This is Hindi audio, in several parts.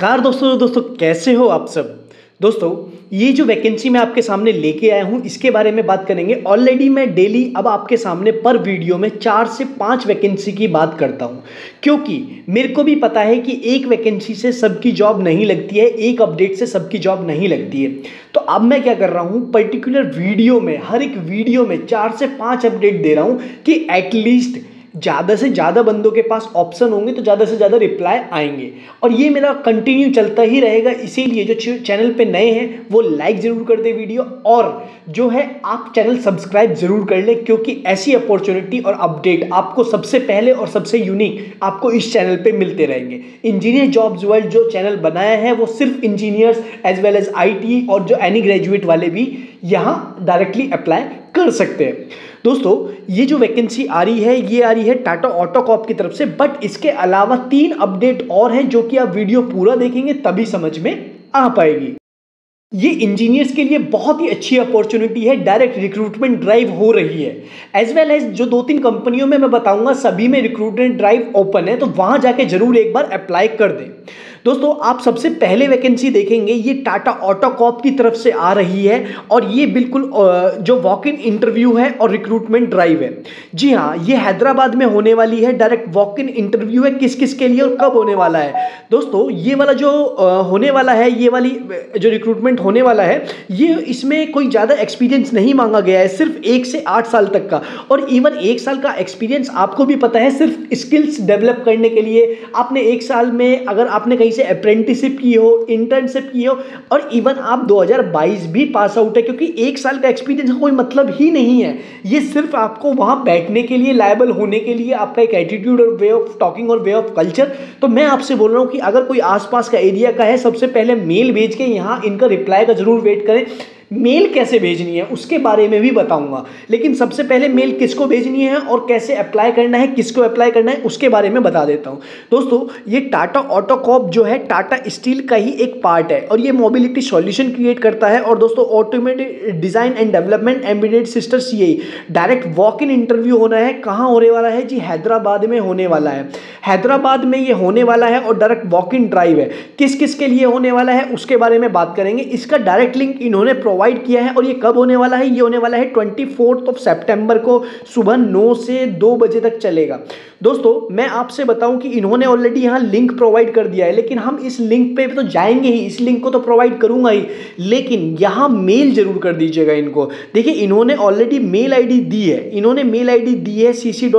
नमस्कार दोस्तों कैसे हो आप सब। दोस्तों ये जो वैकेंसी मैं आपके सामने लेके आया हूँ इसके बारे में बात करेंगे। ऑलरेडी मैं डेली अब आपके सामने पर वीडियो में 4 से 5 वैकेंसी की बात करता हूँ, क्योंकि मेरे को भी पता है कि एक वैकेंसी से सबकी जॉब नहीं लगती है, एक अपडेट से सबकी जॉब नहीं लगती है। तो अब मैं क्या कर रहा हूँ, पर्टिकुलर वीडियो में हर एक वीडियो में 4 से 5 अपडेट दे रहा हूँ कि एटलीस्ट ज़्यादा से ज़्यादा बंदों के पास ऑप्शन होंगे तो ज़्यादा से ज़्यादा रिप्लाई आएंगे, और ये मेरा कंटिन्यू चलता ही रहेगा। इसीलिए जो चैनल पे नए हैं वो लाइक ज़रूर कर दे वीडियो, और जो है आप चैनल सब्सक्राइब ज़रूर कर लें, क्योंकि ऐसी अपॉर्चुनिटी और अपडेट आपको सबसे पहले और सबसे यूनिक आपको इस चैनल पे मिलते रहेंगे। इंजीनियर जॉब्स वर्ल्ड जो चैनल बनाया है वो सिर्फ engineers as well as IT और जो एनी ग्रेजुएट वाले भी यहाँ डायरेक्टली अप्लाई कर सकते हैं। दोस्तों ये जो वैकेंसी आ रही है ये आ रही है टाटा ऑटोकॉप की तरफ से, बट इसके अलावा 3 अपडेट और हैं जो कि आप वीडियो पूरा देखेंगे तभी समझ में आ पाएगी। ये इंजीनियर्स के लिए बहुत ही अच्छी अपॉर्चुनिटी है, डायरेक्ट रिक्रूटमेंट ड्राइव हो रही है। एज वेल एज जो 2-3 कंपनियों में मैं बताऊंगा सभी में रिक्रूटमेंट ड्राइव ओपन है, तो वहां जाके जरूर एक बार अप्लाई कर दें। दोस्तों आप सबसे पहले वैकेंसी देखेंगे ये टाटा ऑटोकॉप की तरफ से आ रही है, और ये बिल्कुल जो वॉक इन इंटरव्यू है और रिक्रूटमेंट ड्राइव है। जी हाँ, ये हैदराबाद में होने वाली है, डायरेक्ट वॉक इन इंटरव्यू है। किस किस के लिए और कब होने वाला है? दोस्तों ये वाला जो होने वाला है, ये वाली जो रिक्रूटमेंट होने वाला है, ये इसमें कोई ज़्यादा एक्सपीरियंस नहीं मांगा गया है, सिर्फ 1 से 8 साल तक का। और इवन 1 साल का एक्सपीरियंस आपको भी पता है सिर्फ स्किल्स डेवलप करने के लिए। आपने 1 साल में अगर आपने कहीं से अप्रेंटिसशिप की हो, इंटर्नशिप की हो, और इवन आप 2022 भी पास आउट है, क्योंकि 1 साल का एक्सपीरियंस का कोई मतलब ही नहीं है। ये सिर्फ आपको वहां बैठने के लिए, लायबल होने के लिए, आपका एक एटीट्यूड और वे ऑफ टॉकिंग और वे ऑफ कल्चर। तो मैं आपसे बोल रहा हूं कि अगर कोई आसपास का एरिया का है, सबसे पहले मेल भेज के यहाँ इनका रिप्लाई का जरूर वेट करें। मेल कैसे भेजनी है उसके बारे में भी बताऊंगा, लेकिन सबसे पहले मेल किसको भेजनी है और कैसे अप्लाई करना है, किसको अप्लाई करना है, उसके बारे में बता देता हूं। दोस्तों ये टाटा ऑटोकॉप जो है टाटा स्टील का ही एक पार्ट है, और ये मोबिलिटी सॉल्यूशन क्रिएट करता है। और दोस्तों automated design and development embedded system CAE direct walk in interview होना है। कहाँ होने वाला है जी? हैदराबाद में होने वाला है। हैदराबाद में ये होने वाला है, और डायरेक्ट वॉक इन ड्राइव है। किस किस के लिए होने वाला है उसके बारे में बात करेंगे। इसका डायरेक्ट लिंक इन्होंने प्रोवाइड किया है, और ये कब होने वाला है? ये होने वाला है 24 सितंबर को सुबह 9 से 2 बजे तक चलेगा। दोस्तों मैं आपसे बताऊं कि इन्होंने ऑलरेडी यहाँ लिंक प्रोवाइड कर दिया है, लेकिन हम इस लिंक पे तो जाएंगे ही, इस लिंक को तो प्रोवाइड करूंगा ही, लेकिन यहाँ मेल जरूर कर दीजिएगा इनको। देखिए इन्होंने ऑलरेडी मेल ID दी है, इन्होंने मेल ID दी है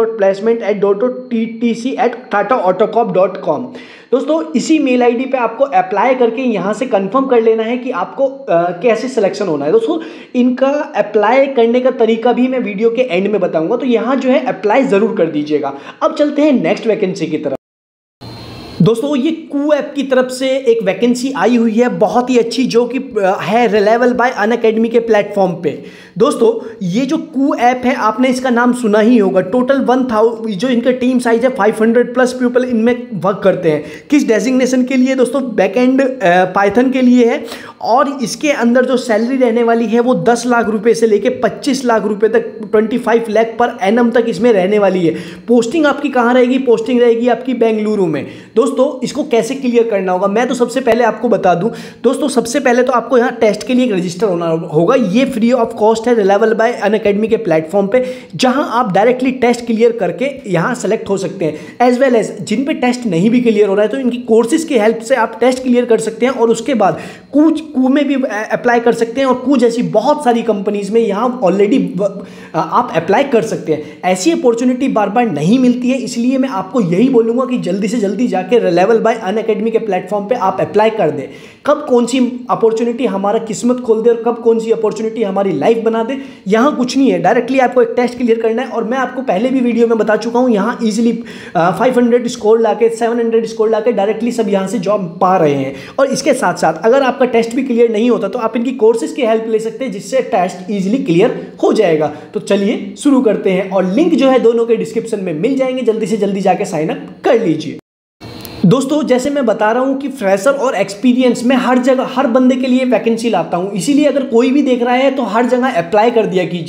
cc.placement@tataautocorp.com। दोस्तों इसी मेल ID पे आपको अप्लाई करके यहाँ से कंफर्म कर लेना है कि आपको कैसे सिलेक्शन होना है। दोस्तों इनका अप्लाई करने का तरीका भी मैं वीडियो के एंड में बताऊंगा, तो यहाँ जो है अप्लाई जरूर कर दीजिएगा। अब चलते हैं नेक्स्ट वैकेंसी की तरफ। दोस्तों ये कू ऐप की तरफ से एक वैकेंसी आई हुई है बहुत ही अच्छी, जो कि है रिलायबल बाय अनअकैडमी के प्लेटफॉर्म पे। दोस्तों ये जो कू ऐप है आपने इसका नाम सुना ही होगा। टोटल 1000 जो इनका टीम साइज है 500+ पीपल इनमें वर्क करते हैं। किस डेजिग्नेशन के लिए? दोस्तों बैकएंड पाइथन के लिए है, और इसके अंदर जो सैलरी रहने वाली है वो 10 लाख रुपए से लेके 25 लाख रुपए तक, 25 लाख पर एनम तक इसमें रहने वाली है। पोस्टिंग आपकी कहाँ रहेगी? पोस्टिंग रहेगी आपकी बेंगलुरु में। दोस्तों इसको कैसे क्लियर करना होगा मैं तो सबसे पहले आपको बता दूं। दोस्तों सबसे पहले तो आपको यहाँ टेस्ट के लिए एक रजिस्टर होना होगा। ये फ्री ऑफ कॉस्ट है, रिलायबल बाय अनअकैडमी के प्लेटफॉर्म पे, जहां आप डायरेक्टली टेस्ट क्लियर करके यहाँ सेलेक्ट हो सकते हैं। एज वेल एज जिन पे टेस्ट नहीं भी क्लियर हो रहा है तो इनकी कोर्सेज की हेल्प से आप टेस्ट क्लियर कर सकते हैं, और उसके बाद कू में भी अप्लाई कर सकते हैं, और कू जैसी बहुत सारी कंपनीज में यहाँ ऑलरेडी आप अप्लाई कर सकते हैं। ऐसी अपॉर्चुनिटी बार बार नहीं मिलती है, इसलिए मैं आपको यही बोलूँगा कि जल्दी से जल्दी जाके रिलायबल बाय अनअकैडमी के प्लेटफॉर्म पे आप अप्लाई कर दें। कब कौन सी अपॉर्चुनिटी हमारा किस्मत खोल दे और कब कौन सी अपॉर्चुनिटी हमारी लाइफ बना दे, यहाँ कुछ नहीं है। डायरेक्टली आपको एक टेस्ट क्लियर करना है, और मैं आपको पहले भी वीडियो में बता चुका हूँ, यहाँ इजीली 500 स्कोर लाके 700 स्कोर लाके डायरेक्टली सब यहाँ से जॉब पा रहे हैं। और इसके साथ साथ अगर आपका टेस्ट भी क्लियर नहीं होता तो आप इनकी कोर्सेज की हेल्प ले सकते हैं, जिससे टेस्ट ईजिली क्लियर हो जाएगा। तो चलिए शुरू करते हैं, और लिंक जो है दोनों के डिस्क्रिप्शन में मिल जाएंगे, जल्दी से जल्दी जाके साइन अप कर लीजिए। दोस्तों जैसे मैं बता रहा हूं कि फ्रेशर और एक्सपीरियंस में हर जगह हर बंदे के लिए वैकेंसी लाता हूं, इसीलिए अगर कोई भी देख रहा है तो हर जगह अप्लाई कर दिया कीजिए।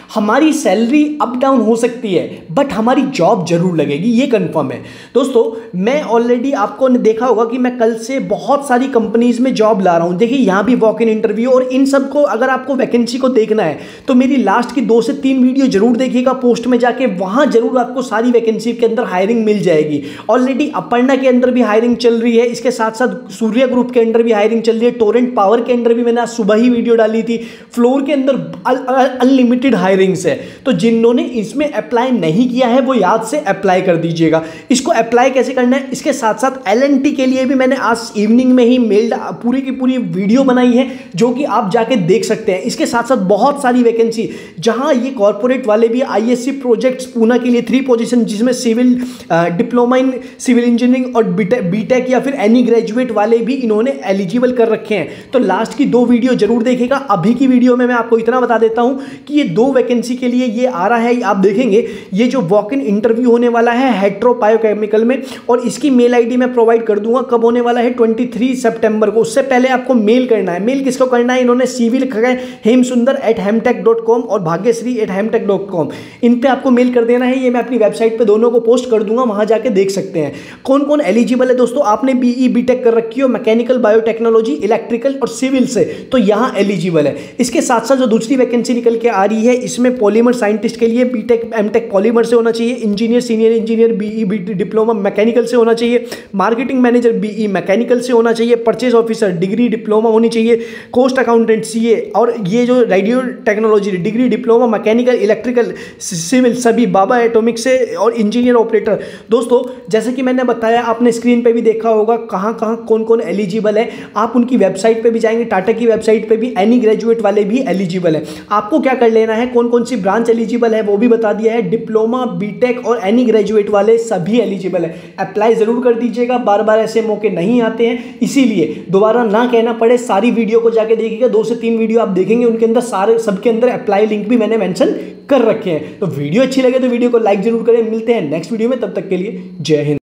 हमारी सैलरी अप डाउन हो सकती है बट हमारी जॉब जरूर लगेगी, ये कंफर्म है। दोस्तों मैं ऑलरेडी आपको देखा होगा कि मैं कल से बहुत सारी कंपनीज में जॉब ला रहा हूं। देखिए यहां भी वॉक इन इंटरव्यू, और इन सब को अगर आपको वैकेंसी को देखना है तो मेरी लास्ट की 2 से 3 वीडियो जरूर देखिएगा पोस्ट में जाके, वहां जरूर आपको सारी वैकेंसी के अंदर हायरिंग मिल जाएगी। ऑलरेडी अपर्णा के अंदर भी हायरिंग चल रही है, इसके साथ साथ सूर्य ग्रुप के अंदर भी हायरिंग चल रही है, टोरेंट पावर के अंदर भी मैंने आज सुबह ही वीडियो डाली थी, फ्लोर के अंदर अनलिमिटेड हायरिंग्स है। तो जिन्होंने इसमें अप्लाई नहीं किया है वो याद से अप्लाई कर दीजिएगा। इसको अप्लाई कैसे करना है, इसके साथ साथ एलएनटी के लिए भी मैंने आज इवनिंग में ही मेल पूरी की पूरी वीडियो बनाई है जो कि आप जाके देख सकते हैं। इसके साथ साथ बहुत सारी वैकेंसी जहां ये कॉर्पोरेट वाले भी आईएससी प्रोजेक्ट्स पूना के लिए 3 पोजीशन, जिसमें civil diploma in civil engineering और बीटेक या फिर एनी ग्रेजुएट वाले भी इन्होंने एलिजिबल कर रखे हैं। तो लास्ट की 2 वीडियो जरूर देखिएगा। अभी की वीडियो में मैं आपको इतना बता देता हूं कि ये 2 वैकेंसी के लिए ये आ रहा है, आप देखेंगे ये जो वॉक इन इंटरव्यू होने वाला है हेट्रो बायोकेमिकल में, और इसकी मेल आईडी मैं प्रोवाइड कर दूंगा। कब होने वाला है, 23 सितंबर को। उससे पहले आपको मेल करना है। मेल किसको करना है, इन्होंने सीवी लिखा है हेमसुंदर@hemtech.com और भाग्यश्री@hemtech.com। इन पे आपको मेल कर देना है। ये मैं अपनी वेबसाइट पे दोनों को पोस्ट कर दूंगा, वहां जाके देख सकते हैं कौन कौन एलिजिबल है। दोस्तों आपने बीई बीटेक कर रखी हो मैकेनिकल, बायोटेक्नोलॉजी, इलेक्ट्रिकल और सिविल से, तो यहां एलिजिबल है। इसके साथ साथ जो दूसरी वैकेंसी निकल के आ रही है इसमें पॉलीमर साइंटिस्ट के लिए बीटेक एमटेक पॉलीमर से होना चाहिए, engineer senior engineer BE diploma mechanical से होना चाहिए, मार्केटिंग मैनेजर बीई मैकेनिकल से होना चाहिए, परचेज ऑफिसर डिग्री डिप्लोमा होनी चाहिए, कोस्ट अकाउंटेंट सीए, और ये जो radio technology degree diploma mechanical electrical civil सभी बाबा एटॉमिक से, और इंजीनियर ऑपरेटर। दोस्तों जैसे कि मैंने बताया, आपने स्क्रीन पे भी देखा होगा कहाँ कहाँ कौन कौन एलिजिबल है। आप उनकी वेबसाइट पे भी जाएंगे, टाटा की वेबसाइट पे भी एनी ग्रेजुएट वाले भी एलिजिबल है। आपको क्या कर लेना है, कौन कौन सी ब्रांच एलिजिबल है वो भी बता दिया है। डिप्लोमा बीटेक और एनी ग्रेजुएट वाले सभी एलिजिबल है। अप्लाई जरूर कर दीजिएगा, बार बार ऐसे मौके नहीं आते हैं, इसीलिए दोबारा ना कहना पड़े सारी वीडियो को जाके देखिएगा। 2 से 3 वीडियो आप देखेंगे, उनके अंदर सारे सबके अंदर अप्लाई लिंक भी मैंने मेंशन कर रखे हैं। तो वीडियो अच्छी लगे तो वीडियो को लाइक जरूर करें। मिलते हैं नेक्स्ट वीडियो में, तब तक के लिए जय हिंद।